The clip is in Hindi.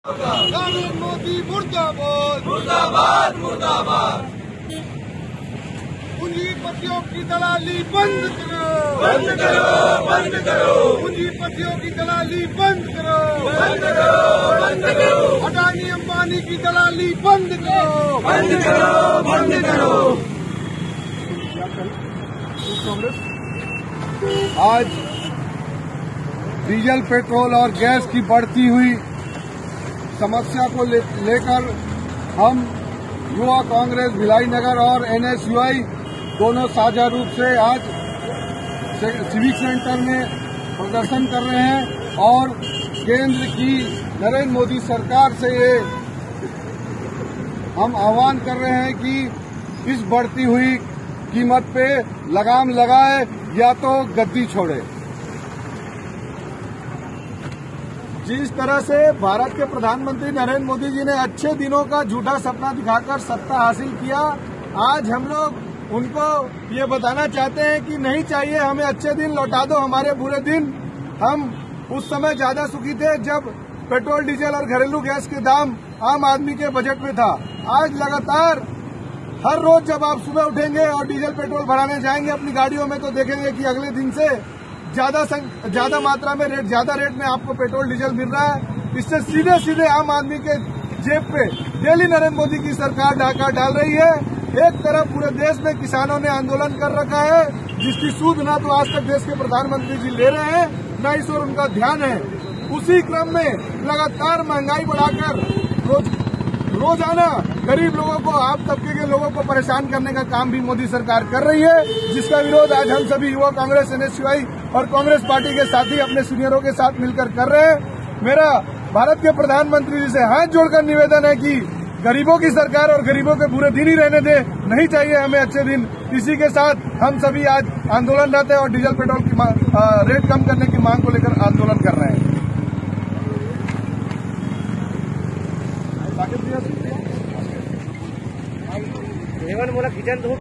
नरेंद्र मोदी मुर्दाबाद मुर्दाबाद मुर्दाबाद। पूंजीपतियों की दलाली बंद करो, बंद करो, बंद करो, पूंजीपतियों की दलाली बंद करो, बंद करो, बंद करो, अडानी अंबानी की दलाली बंद करो, बंद करो, बंद करो। आज डीजल, पेट्रोल और गैस की बढ़ती हुई समस्या को लेकर हम युवा कांग्रेस भिलाई नगर और NSUI दोनों साझा रूप से आज सिविक सेंटर में प्रदर्शन कर रहे हैं और केंद्र की नरेंद्र मोदी सरकार से ये हम आह्वान कर रहे हैं कि इस बढ़ती हुई कीमत पे लगाम लगाए या तो गद्दी छोड़े। जिस तरह से भारत के प्रधानमंत्री नरेंद्र मोदी जी ने अच्छे दिनों का झूठा सपना दिखाकर सत्ता हासिल किया, आज हम लोग उनको ये बताना चाहते हैं कि नहीं चाहिए, हमें अच्छे दिन लौटा दो, हमारे बुरे दिन। हम उस समय ज्यादा सुखी थे जब पेट्रोल, डीजल और घरेलू गैस के दाम आम आदमी के बजट में था। आज लगातार हर रोज जब आप सुबह उठेंगे और डीजल पेट्रोल भराने जाएंगे अपनी गाड़ियों में तो देखेंगे कि अगले दिन से ज्यादा मात्रा में ज्यादा रेट में आपको पेट्रोल डीजल मिल रहा है। इससे सीधे सीधे आम आदमी के जेब पे डेली नरेंद्र मोदी की सरकार डाका डाल रही है। एक तरफ पूरे देश में किसानों ने आंदोलन कर रखा है जिसकी सूद ना तो आज तक देश के प्रधानमंत्री जी ले रहे हैं, न इस ओर उनका ध्यान है। उसी क्रम में लगातार महंगाई बढ़ाकर रोजाना गरीब लोगों को, आप तबके के लोगों को परेशान करने का काम भी मोदी सरकार कर रही है, जिसका विरोध आज हम सभी युवा कांग्रेस, NSUI और कांग्रेस पार्टी के साथी अपने सीनियरों के साथ मिलकर कर रहे हैं। मेरा भारत के प्रधानमंत्री जी से हाथ जोड़कर निवेदन है कि गरीबों की सरकार और गरीबों के बुरे दिन ही रहने दे, नहीं चाहिए हमें अच्छे दिन। इसी के साथ हम सभी आज आंदोलनरत हैं और डीजल पेट्रोल की रेट कम करने की मांग को लेकर आंदोलन कर रहे हैं। बोला